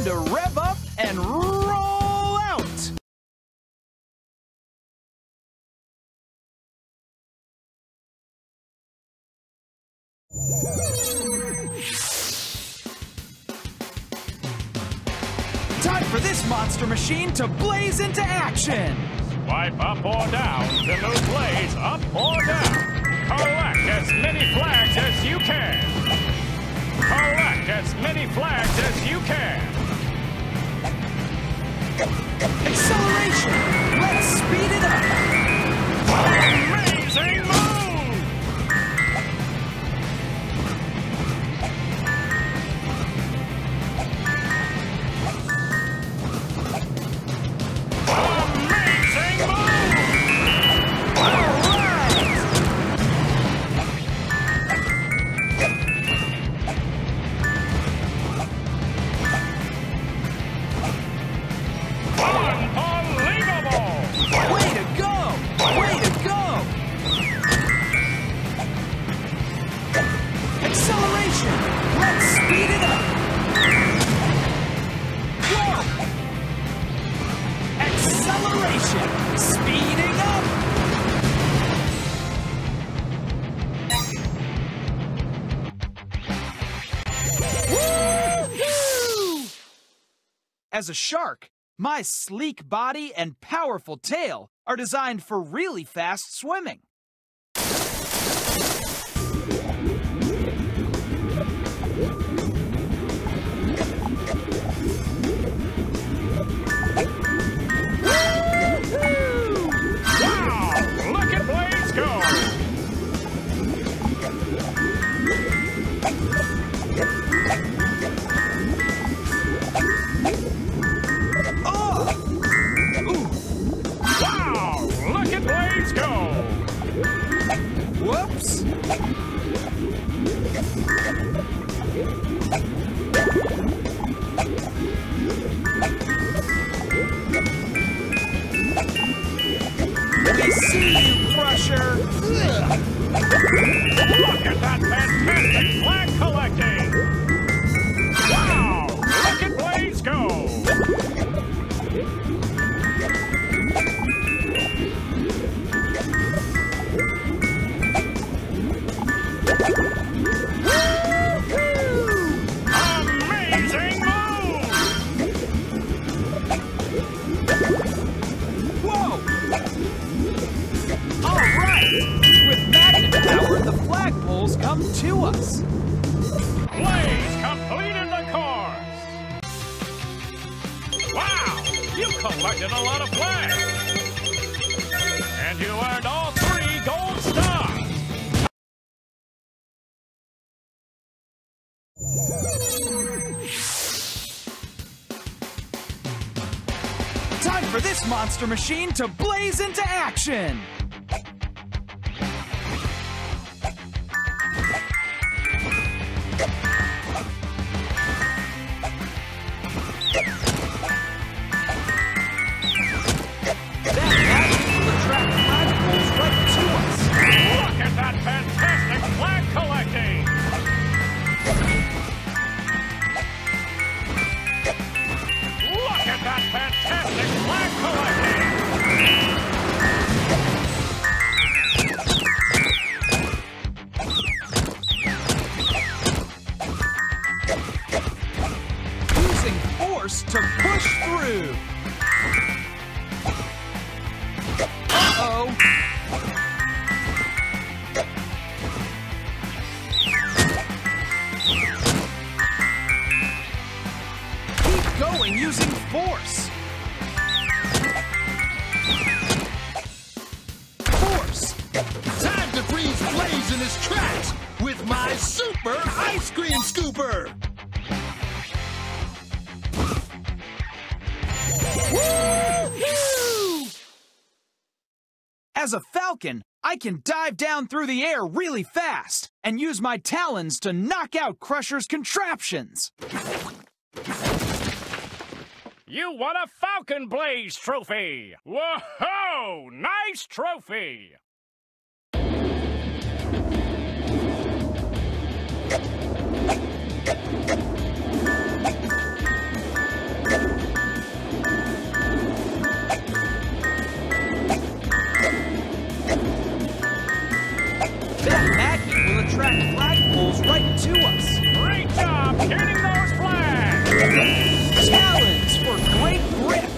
to rev up and roll out! Time for this monster machine to blaze into action! Swipe up or down to move Blaze up or down. Collect as many flags as you can. Collect as many flags as you can. Acceleration! Let's speed it up! Amazing move! Amazing move! All right! Unbelievable! Way to go! Way to go! Acceleration! Let's speed it up! Whoa! Acceleration! Speeding up! Woo-hoo! As a shark, my sleek body and powerful tail are designed for really fast swimming. Wow! Look at Blaze go! Oh! Ooh! Wow! Look at Blaze go! Whoops! We see you, Crusher! Ugh. Look at that fantastic flag collecting! Wow! Look at Blaze go! Amazing move! Whoa! All right! With magnet power, the flagpoles come to us. Blaze completed the course! Wow! You collected a lot of flags! And you earned all 3 gold stars! Time for this monster machine to blaze into action! That magic will attract flagpoles right to us. Look at that fantastic flag collecting! Look at that fantastic flag collecting! Using force to push through. Uh-oh. Keep going using force. Force. Time to freeze Blaze in his tracks with my super ice cream scooper! Woo-hoo! As a falcon, I can dive down through the air really fast and use my talons to knock out Crusher's contraptions. You won a Falcon Blaze trophy! Whoa-ho! Nice trophy! attract flagpoles right to us. Great job getting those flags! Talons for great grip.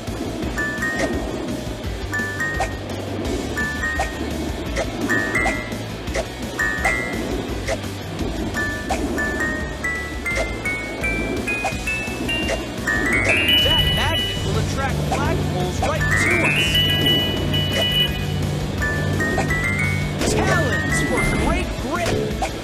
That magnet will attract flagpoles right to us. Talons for great grip.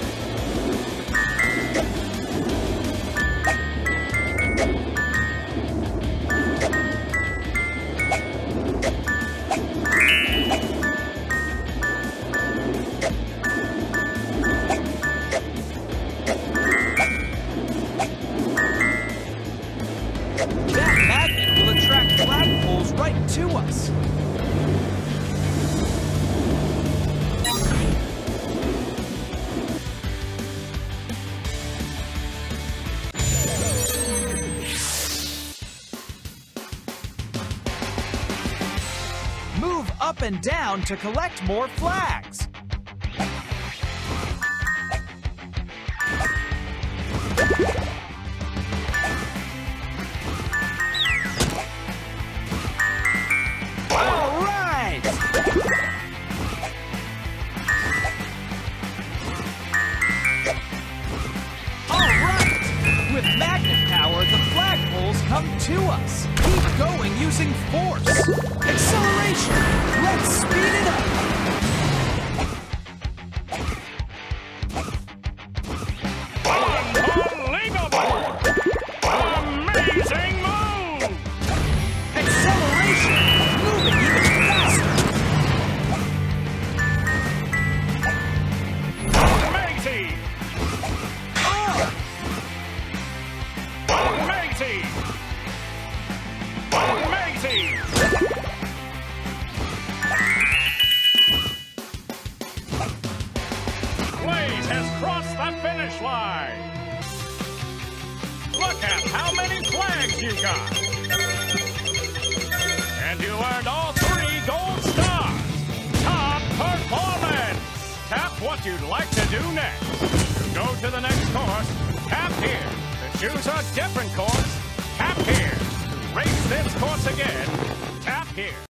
That magnet will attract flagpoles right to us. Move up and down to collect more flags. All right! All right! With magnet power, the flagpoles come to us. Keep going using force. Acceleration! Let's speed it up! Unbelievable! Amazing move! Acceleration! Moving even faster! Amazing! Oh! Amazing! Amazing! Blaze has crossed the finish line! Look at how many flags you got! And you earned all 3 gold stars! Top performance! Tap what you'd like to do next. To go to the next course, tap here. To choose a different course, tap here. To race this course again, tap here.